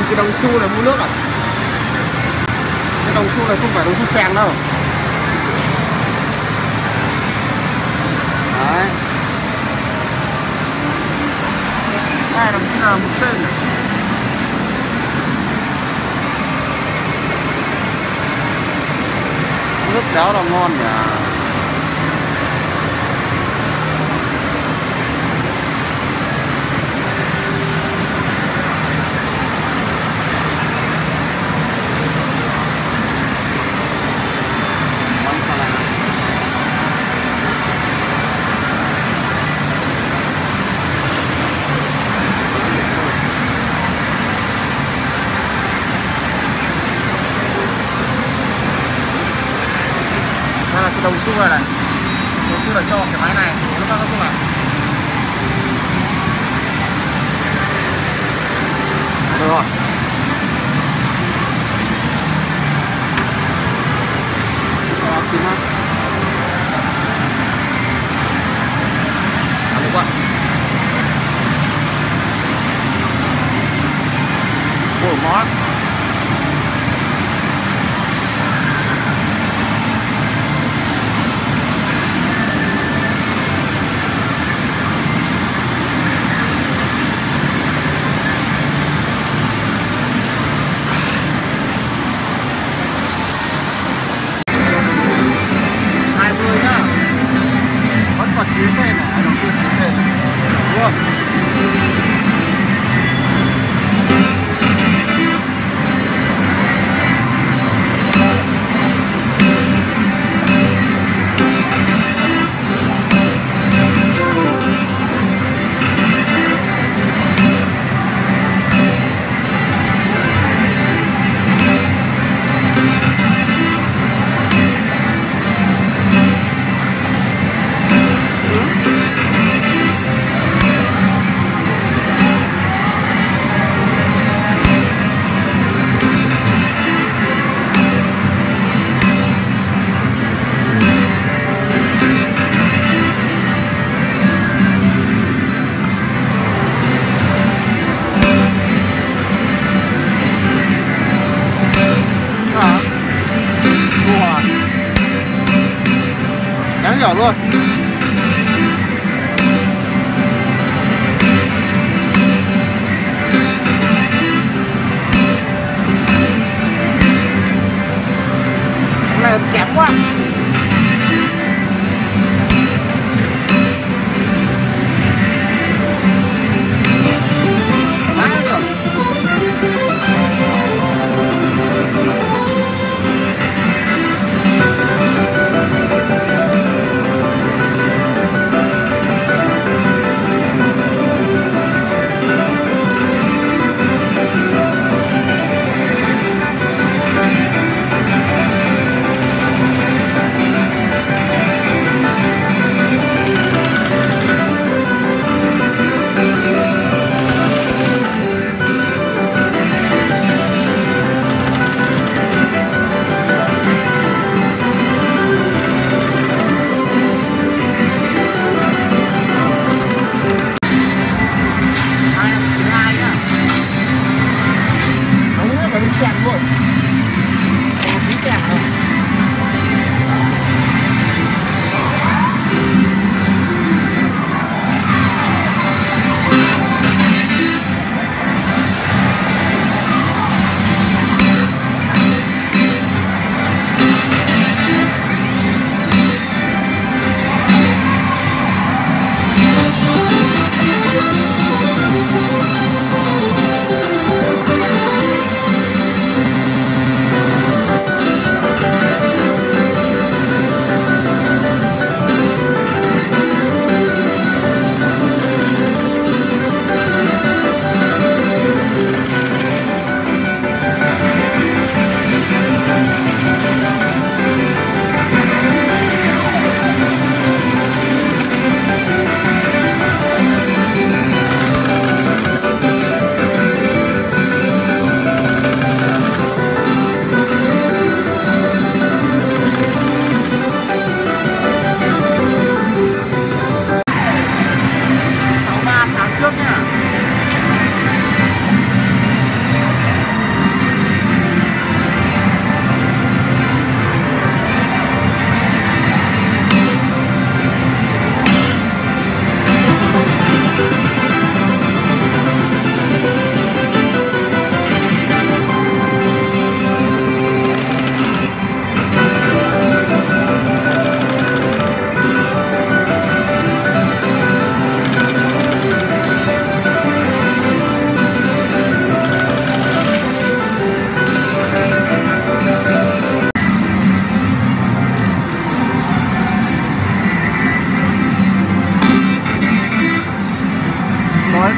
cái đồng xu này mua nước à? Cái đồng xu này không phải đồng xu sàng đâu. Đấy. Đây là một sen này. Nước đáo là ngon nhỉ. Cái đồng xu này này, đồng xu là cho cái máy này nó các bạn. Được rồi. Kín mắt. Được quá. Ủa món. Còn 9 xe này, đầu tiên 9 xe này. Đúng không? Nhắn nhỏ luôn. Cái này kém quá.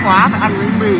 quá phải ăn bánh mì.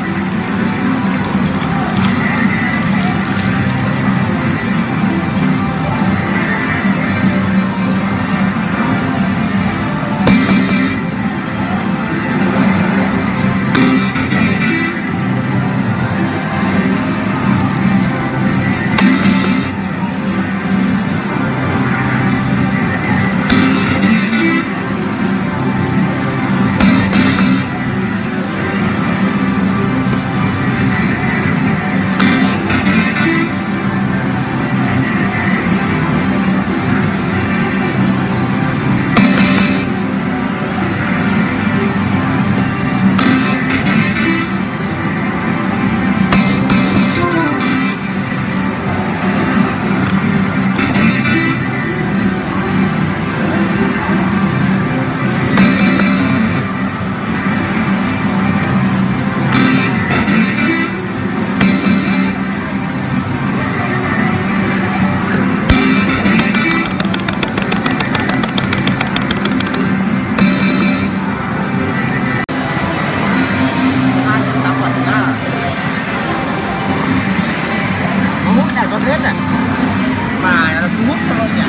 Hết này mà nó hút nó nhả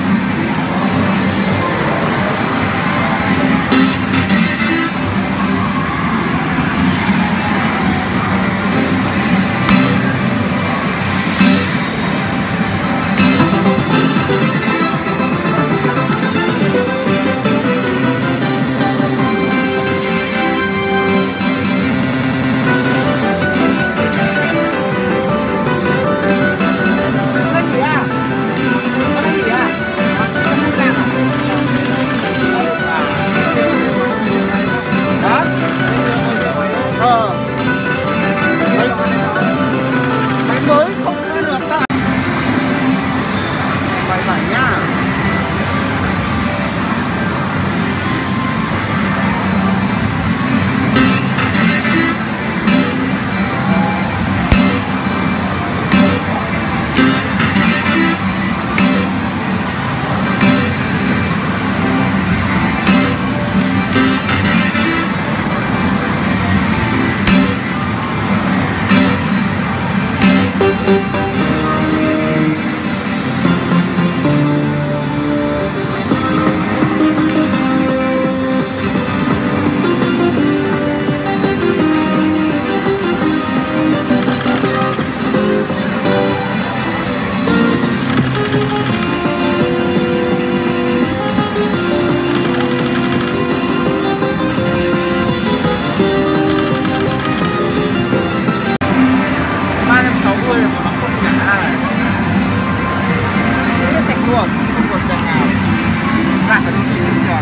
luôn, không còn xe nào lại phải đi tìm còn.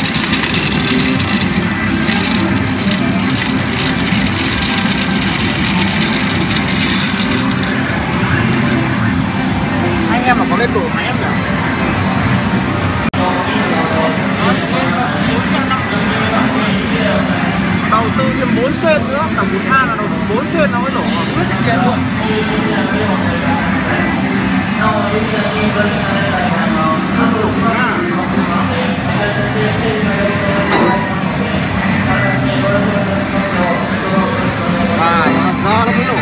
Anh em mà có lên đổi máy em nhỉ? Đầu tư thêm 4 sen nữa, cả 1A là đầu tư 4 sen nó mới nổ, cứ sẽ chết luôn. Làm sao nó mới nổ.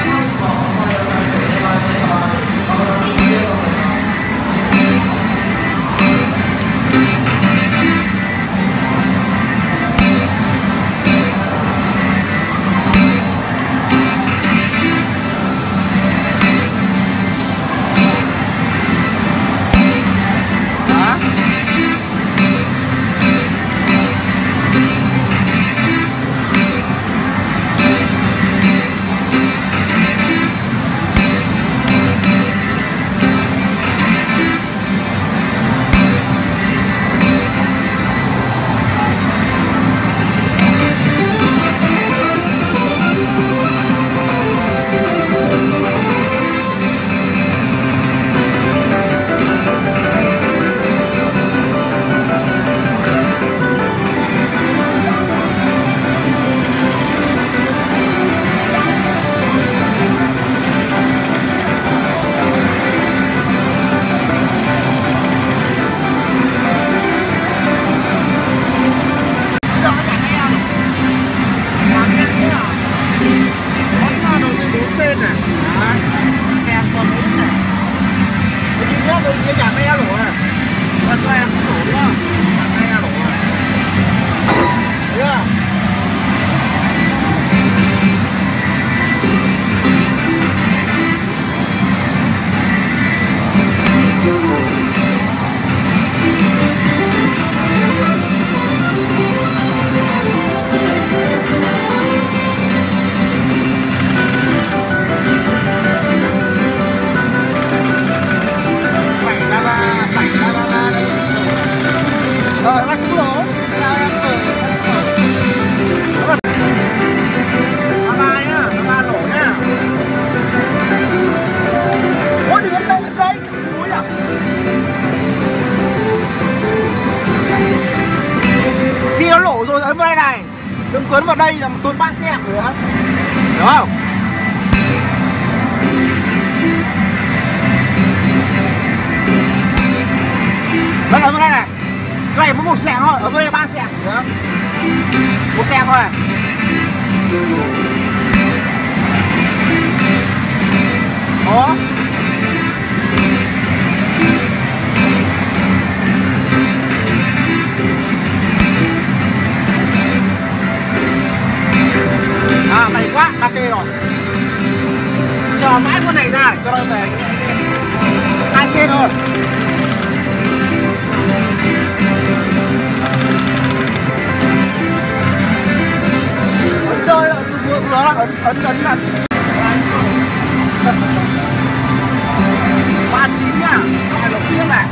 Đừng cuốn vào đây là một tuần 3 xe nữa. Hiểu không? Đây ở bên đây này. Cái này mới một xe thôi, ở bên đây 3 xe. Hiểu không? Một xe thôi. Đó. À mày quá, ok rồi. Chờ mãi con này ra để cho nó về 2 xe thôi. Ấn chơi vừa là ấn là 39 nhá, này đầu tiên này.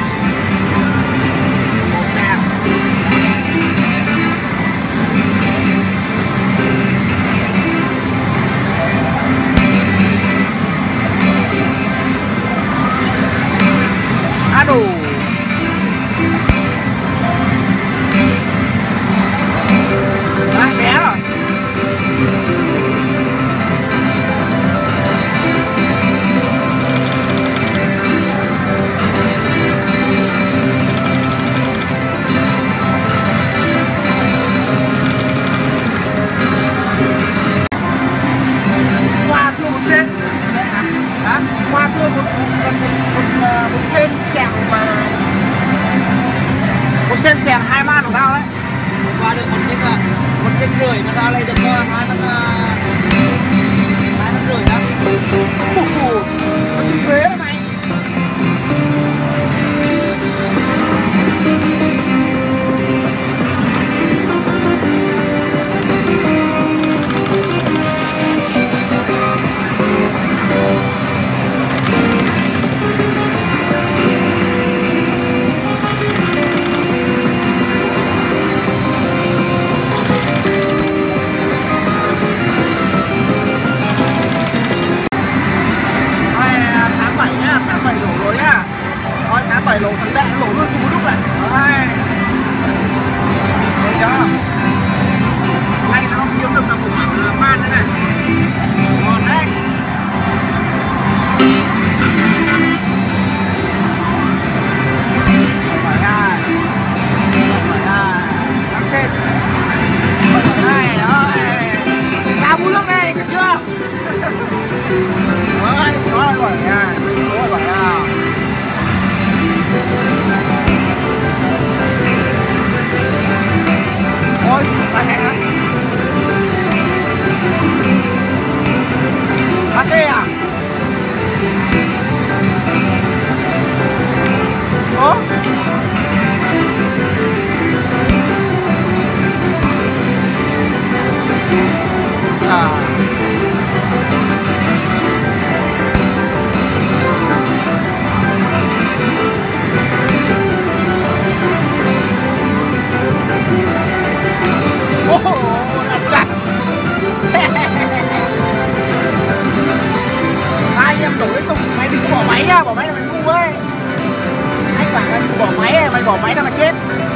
Một xe. Đủ. Đấy, bé rồi. Qua thua một sen. Hả? Qua thua một sen xẻng mà một sen xẻng 2 man của tao đấy. Qua được một sen rưỡi mà ra lấy được 2 man rưỡi đó. Nó thuế đấy mày. Đổ thằng đệ đổ luôn cùng một lúc này. Đấy. Thấy chưa? Nay nó không kiếm được là một khoảng man thế này. Ngon đấy. Phải ra. Phải ra. Đắm trên. Đây, rồi. Ra bút nước này, được chưa? Đấy, nó là gọi nha. Nó là gọi nha. Thôi, phải hẹn á. Bắt đi à? Ủa? À. Hai em đổ liên tục, mày đừng có bỏ máy nha, bỏ máy là mày ngu ấy. Anh bảo là bỏ máy, mày bỏ máy là mày chết.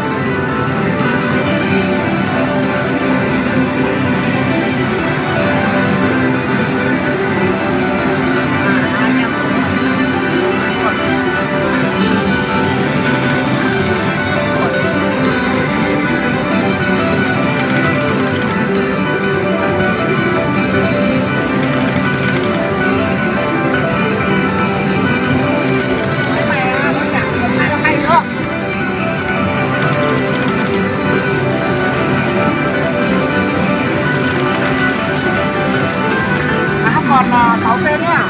Còn 6 sen nhá.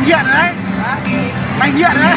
nghiện rồi đấy. Mày nghiện đấy.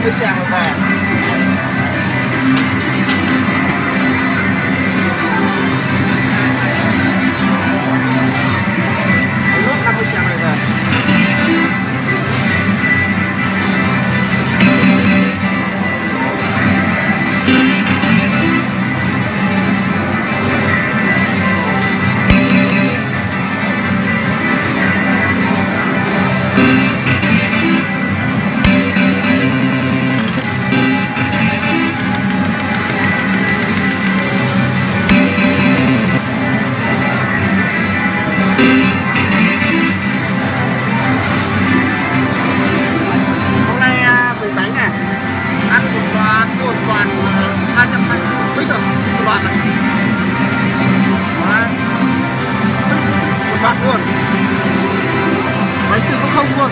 50 xe một về. Nước 50 xe này về. Luôn bánh từ không luôn.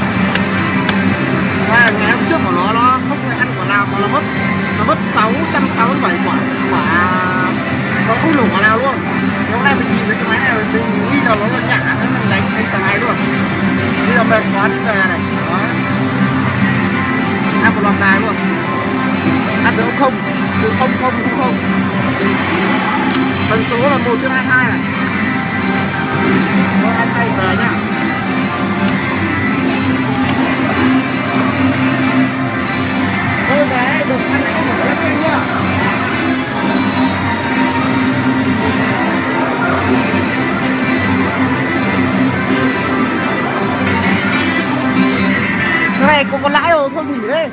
Và ngày hôm trước của nó không phải ăn quả nào mà nó mất 667 quả nó không đủ quả nào luôn. Hôm nay mình nhìn thấy cái máy này mình nghĩ là nó nhả nó mình đánh cả ngày luôn. Bây giờ mệt quá đi về này đó. Ăn một loạt dài luôn, ăn được không từ không tần số là 1/22 này. Ăn tay về nhá. Thôi về được ăn cái một cái kia nhá. Cái này có lãi rồi thôi nghỉ đi.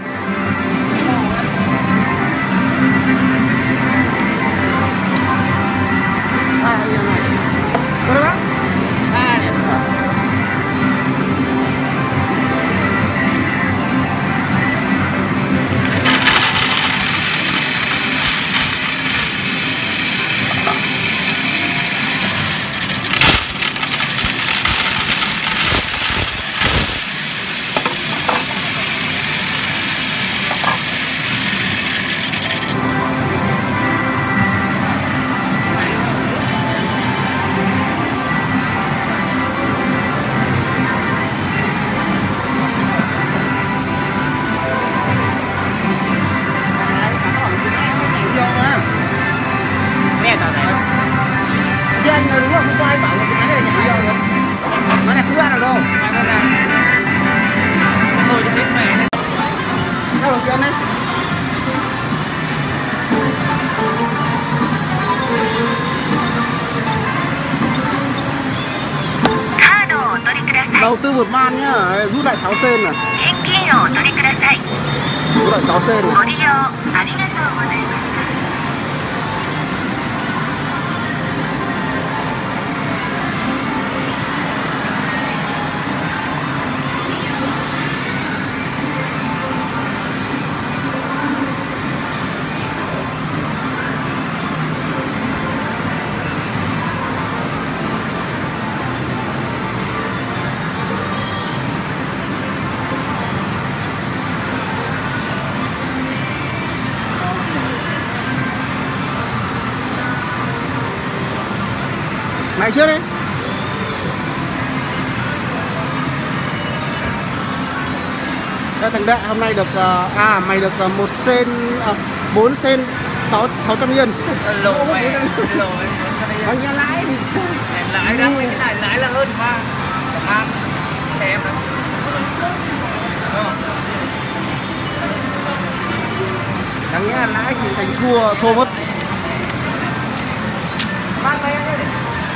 Đầu tư một man nhá, rút lại 6 sen này. Rút lại 6 sen này. Mày trước đi. Đây thằng Đệ hôm nay được mày được 1 sen 4 sen 600 yên. Lỗ mày. Bao nhiêu lãi thì lãi đó, cái này lãi là hơn mà. Cảm ơn em đó. Đáng nghĩa là lãi thì thành thua mất. Mang đây đi.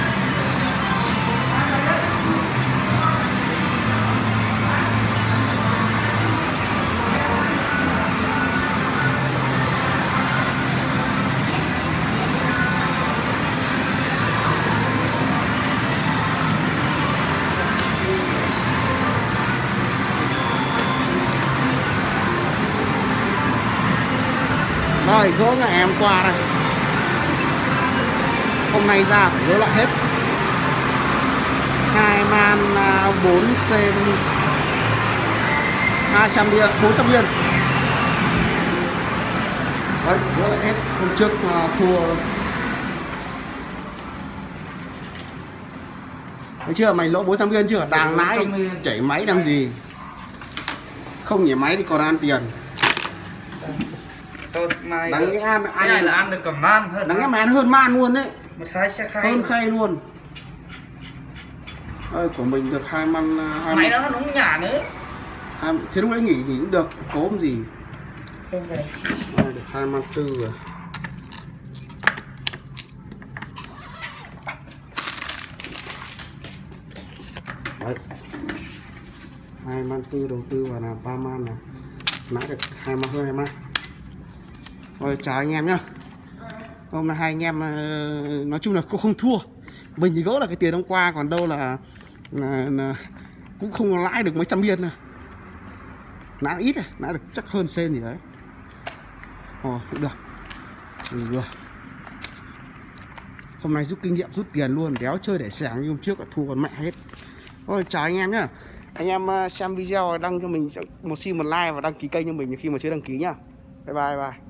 Rồi gỡ ngày hôm qua đây, hôm nay ra phải gỡ lại hết. 2 man 4 sen 200 yên 400 yên. Đấy, gỡ lại hết. Hôm trước thua. Thấy chưa, mày lỗ 400 yên chưa? Đang lái chảy máy làm gì? Không nhảy máy thì còn ăn tiền. Thôi mai Đáng nhẽ mà cái này là ăn được cả man hơn. đáng nhẽ mà ăn hơn man luôn đấy. Một hai xe khay. Hơn khay luôn. Ơi của mình được 2 măn 2 Máy măn. nó đúng nhả nữa. Thế lúc đấy nghỉ cũng được, cốm gì. Không về. Được 2 măn 4 rồi. Đấy. 2 măn 4 đầu tư vào là 3 man này. Nãy được 2 măn hơn 2 măn. Rồi chào anh em nhá. Hôm nay hai anh em nói chung là cũng không thua. Mình thì gỡ là cái tiền hôm qua, còn đâu là cũng không lãi được mấy trăm biên này. Nãy ít này, nãy được chắc hơn sen gì đấy. Cũng được. Được. Hôm nay rút kinh nghiệm, rút tiền luôn, đéo chơi để sàng như hôm trước, thua còn mẹ hết. Thôi chào anh em nhá. Anh em xem video đăng cho mình một xin một like và đăng ký kênh cho mình khi mà chưa đăng ký nhá. Bye bye.